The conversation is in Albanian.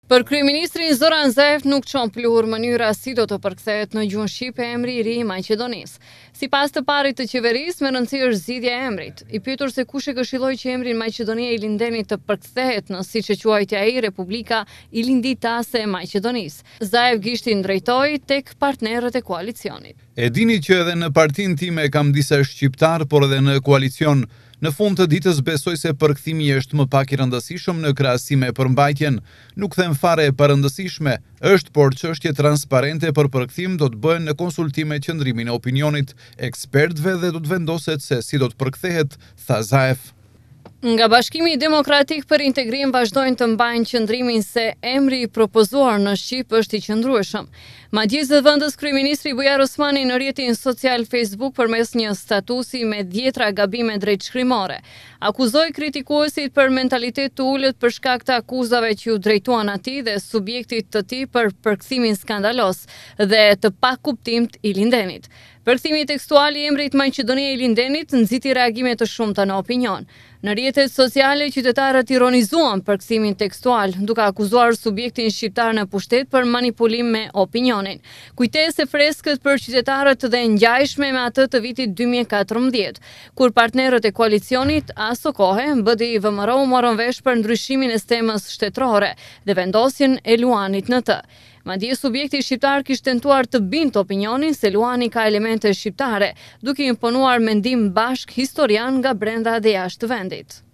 Për kryeministrin Zoran Zaev nuk çon pluhur mënyra si do të përkthehet në gjuhën shqipe emri i ri i Maqedonisë. Sipas të parit të qeverisë, më rëndësi është zgjidhja e emrit. I pyetur se kush e këshilloi që emri Maqedonia e Ilindenit të përkthehet në siç e quajti ai Republika Ilinditase e Maqedonisë, Zaev gishtin drejtoi tek partnerët e koalicionit. E dini që edhe në partinë time kam disa shqiptar, por edhe në koalicion. Në fund të ditës besoj se përkthimi është më pak i rëndësishëm në krahasim me përmbajtjen. Nuk them fare e parëndësishme, është por çështje transparente për përkthim do të bëhen në konsultime qëndrimin e opinionit ekspertëve dhe do të vendoset se si do të përkthehet, tha Zaev. Nga Bashkimi Demokratik për Integrim vazhdojnë të mbajnë qëndrimin se emri i propozuar në Shqip është i qëndrueshëm. Madje zëvendës kryeministri Bujar Osmani në rrjetin social Facebook përmes një statusi me 10 gabime drejtshkrimore. Akuzoi kritikuesit për mentalitet të ulët për shkak të akuzave që u drejtuan atij dhe subjektit të tij për përkthimin skandalos dhe të pakuptimt i Ilindenit. Përkthimi tekstual i emrit Maqedonia e Ilindenit nxiti reagime të shumta në opinion. Në rrjetet sociale, qytetarët ironizuan përkthimin tekstual, duke akuzuar subjektin shqiptar në pushtet për manipulim me opinionin. Kujtesë e freskët për qytetarët dhe ngjajshme me atë të vitit 2014, kur partnerët e koalicionit aso kohe BDI VMRO morën vesh për ndryshimin e stemës shtetërore dhe vendosjen e Luanit në të. Madje subjekti shqiptar kishte tentuar të binte opinionin se Luani ka elemente shqiptare, duke imponuar mendim bashk historian nga brenda dhe jashtë vendit.